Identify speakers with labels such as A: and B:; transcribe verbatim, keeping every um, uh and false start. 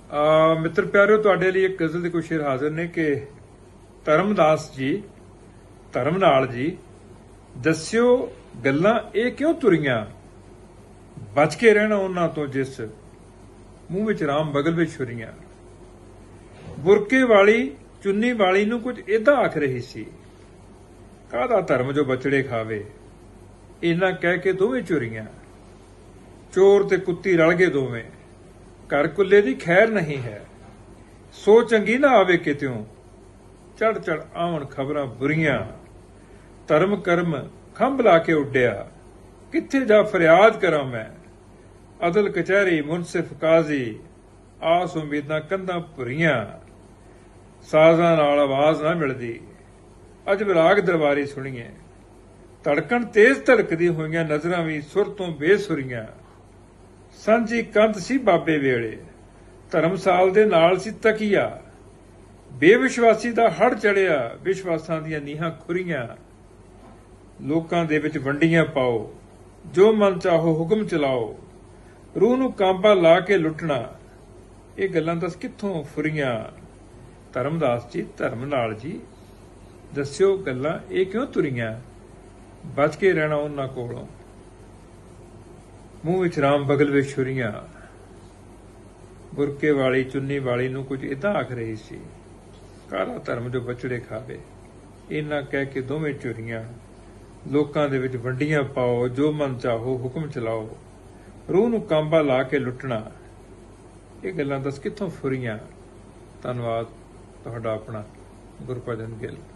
A: ਆ ਮਿੱਤਰ ਪਿਆਰਿਓ, ਤੁਹਾਡੇ ਲਈ ਇੱਕ ਗਜ਼ਲ ਦੇ ਕੁਝ ਸ਼ੇਰ ਹਾਜ਼ਰ ਨੇ ਕਿ ਧਰਮਦਾਸ ਜੀ ਧਰਮ ਨਾਲ ਜੀ ਦੱਸਿਓ ਗੱਲਾਂ ਇਹ ਕਿਉਂ ਤੁਰੀਆਂ, ਬਚ ਕੇ ਰਹਿਣਾ ਉਹਨਾਂ ਤੋਂ ਜਿਸ ਮੂੰਹ ਵਿੱਚ ਰਾਮ ਬਗਲ ਵਿੱਚ ਛੁਰੀਆਂ। ਬੁਰਕੇ ਵਾਲੀ ਚੁੰਨੀ ਵਾਲੀ ਨੂੰ ਕੁਝ ਏਦਾਂ ਆਖ ਰਹੀ ਸੀ, ਕਾਹਦਾ ਧਰਮ ਜੋ ਬਚੜੇ ਖਾਵੇ, ਇਹਨਾਂ ਕਹਿ ਕੇ ਦੋਵੇਂ ਚੋਰੀਆਂ। ਚੋਰ ਤੇ ਕੁੱਤੀ ਰਲ ਗਏ ਦੋਵੇਂ, ਘਰ ਕੁੱਲੇ ਦੀ ਖੈਰ ਨਹੀਂ ਹੈ, ਸੋ ਚੰਗੀ ਨਾ ਆਵੇ ਕਿਤਿਓਂ, ਚੜ ਚੜ ਆਉਣ ਖਬਰਾਂ ਬੁਰੀਆਂ। ਧਰਮ ਕਰਮ ਖੰਭ ਲਾ ਕੇ ਉੱਡਿਆ, ਕਿੱਥੇ ਜਾ ਫਰਿਆਦ ਕਰਾਂ ਮੈਂ, ਅਦਲ ਕਚਹਿਰੀ ਮੁਨਸਿਫ ਕਾਜ਼ੀ, ਆਸ ਉਮੀਦਾਂ ਕੰਧਾਂ ਭੁਰੀਆਂ। ਸਾਜ਼ਾਂ ਨਾਲ ਆਵਾਜ਼ ਨਾ ਮਿਲਦੀ, ਅੱਜ ਵਿਰਾਗ ਦਰਬਾਰੀ ਸੁਣੀਏ, ਧੜਕਣ ਤੇਜ਼ ਧੜਕਦੀ ਹੋਈਆਂ ਨਜ਼ਰਾਂ ਵੀ ਸੁਰ ਤੋਂ ਬੇਸੁਰੀਆਂ। ਸਾਂਝੀ ਕੰਧ ਸੀ ਬਾਬੇ ਵੇਲੇ, ਧਰਮਸਾਲ ਦੇ ਨਾਲ ਸੀ ਤਕੀਆ, ਬੇਵਿਸ਼ਵਾਸੀ ਦਾ ਹੜ ਚੜਿਆ, ਵਿਸ਼ਵਾਸਾਂ ਦੀਆਂ ਨੀਹਾਂ ਖੁਰੀਆਂ। ਲੋਕਾਂ ਦੇ ਵਿੱਚ ਵੰਡੀਆਂ ਪਾਓ, ਜੋ ਮਨ ਚਾਹੋ ਹੁਕਮ ਚਲਾਓ, ਰੂਹ ਨੂੰ ਕਾਂਬਾ ਲਾ ਕੇ ਲੁੱਟਣਾ, ਇਹ ਗੱਲਾਂ ਦੱਸ ਕਿੱਥੋਂ ਫੁਰੀਆਂ। ਧਰਮਦਾਸ ਜੀ ਧਰਮ ਨਾਲ ਜੀ ਦੱਸਿਓ ਗੱਲਾਂ ਇਹ ਕਿਉਂ ਤੁਰੀਆਂ, ਬਚ ਕੇ ਰਹਿਣਾ ਉਹਨਾਂ ਕੋਲੋਂ ਮੂੰਹ ਵਿੱਚ ਰਾਮ ਬਗਲ ਵਿੱਚ ਛੁਰੀਆਂ। ਬੁਰਕੇ ਵਾਲੀ ਚੁੰਨੀ ਵਾਲੀ ਨੂੰ ਕੁਝ ਏਦਾਂ ਆਖ ਰਹੀ ਸੀ, ਕਾਹਦਾ ਧਰਮ ਜੋ ਬਚੜੇ ਖਾਵੇ, ਇਹਨਾਂ ਕਹਿ ਕੇ ਦੋਵੇਂ ਚੋਰੀਆਂ। ਲੋਕਾਂ ਦੇ ਵਿੱਚ ਵੰਡੀਆਂ ਪਾਓ, ਜੋ ਮਨ ਚਾਹੋ ਹੁਕਮ ਚਲਾਓ, ਰੂਹ ਨੂੰ ਕਾਂਬਾ ਲਾ ਕੇ ਲੁੱਟਣਾ, ਇਹ ਗੱਲਾਂ ਦੱਸ ਕਿੱਥੋਂ ਫੁਰੀਆਂ। ਧੰਨਵਾਦ। ਤੁਹਾਡਾ ਆਪਣਾ ਗੁਰਭਜਨ ਗਿੱਲ।